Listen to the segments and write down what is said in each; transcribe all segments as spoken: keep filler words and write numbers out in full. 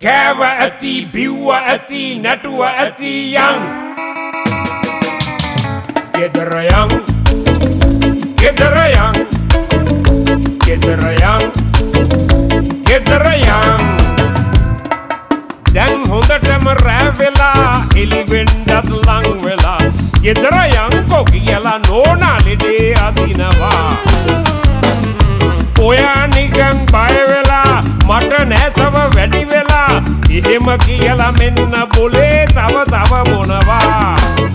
කෑව ඇති බිව්ව ඇති නැටුව ඇති යන් ගෙදර යන් ගෙදර යන් ගෙදර යන් ගෙදර යන් දැන් හොඳටම රෑ වෙලා එලි වෙන්නත් ලං වෙලා ගෙදර යන්කෝ කියලා නෝනා ලෙඩේ අදිනවා ඔයා නිකන් බය වෙලා මට නැතව වැඩි වෙලා එහෙම කියලා මෙන්න බොලේ තව තව මොනවා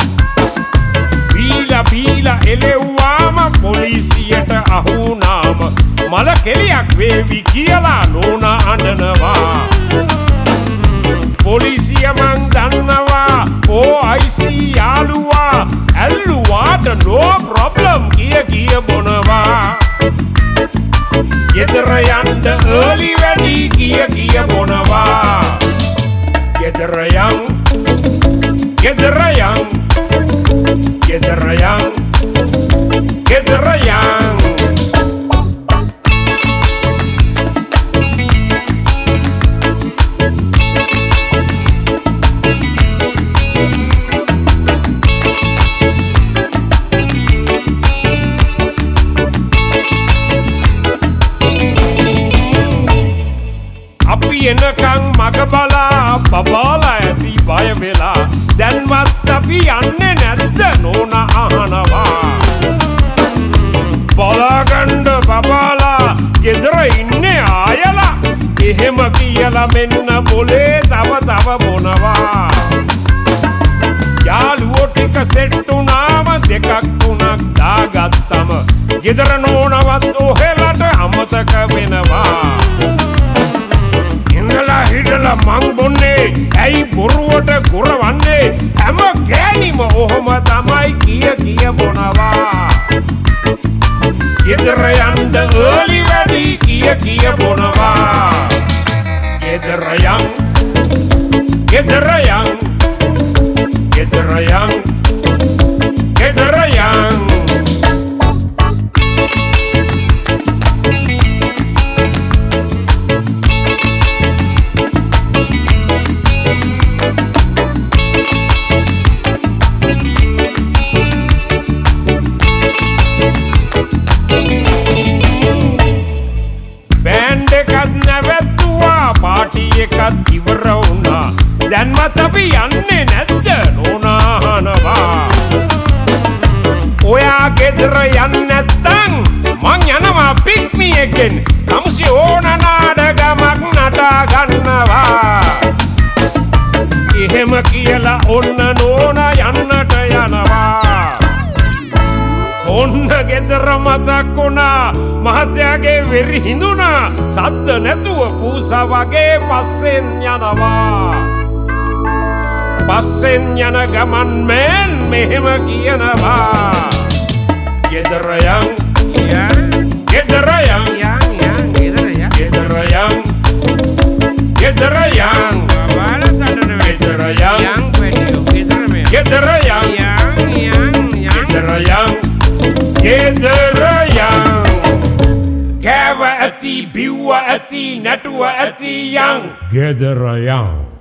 බීලා බීලා එලෙව්වාම පොලිසියට අහුනාම මල කෙලියක් වේවි කියලා නෝනා අඬනවා පොලිසිය මං දන්නවා ඕ අයි සී යාළුවා ඇල්ලුවාට නෝ ප්‍රොබ්ලම් කිය කිය බොනවා ගෙදර යන්න early වැඩි කිය කිය බොනවා ගෙදර යන් ගෙදර යන් ගෙදර යන් ගෙදර යන් එනකං මග බලා බබාලා ඇති බය වෙලා දැන්වත් අපි යන්නේ නැද්ද නෝනා අහනවා බලාගන්න බබාලා ගෙදර ඉන්නේ ආයලා එහෙම කියලා මෙන්න බොලේ තව තව බොනවා යාළුවෝ ටික සෙට් වුණාම දෙකක් තුනක් දාගත්තම ගෙදර නෝනවත් ඔහෙලට අමතක වෙනවා ඉඳලා හිටලා මං බොන්නේ ඇයි බොරුවට ගොරවන්නේ හැම ගෑනිම ඔහොම තමයි කිය කිය බොනවා ගෙදර යන්න early වැඩි කිය කිය බොනවා ගෙදර යන් ගෙදර යන් ගෙදර යන් ගෙදර යන් එකත් ඉවර වුණා දැන්වත් අපි යන්නේ නැද්ද නෝනා අහනවා ඔයා ගෙදර යන්නේ නැත්තම් මං යනවා පික්මි එකෙන් කමුසි ඕන නාඩගමක් නටා ගන්නවා එහෙම කියලා ඔන්න නෝනා යන්නට යනවා ඔන්න ගෙදර මතක් වුණා මහත්තයාගේ වෙරි හිඳුණා සද්ද නැතුව පූසා වගේ පස්සෙන් යනවා පස්සෙන් යන ගමන් මෙන් මෙහෙම කියනවා ගෙදර යන් ගෙදර යන් ගෙදර යන් ගෙදර යන් ගෙදර යන් ගෙදර යන් ගෙදර යන් ගෙදර යන් ගෙදර යන් කෑව ඇති බිව්ව ඇති නැටුව ඇති යන් ගෙදර යන්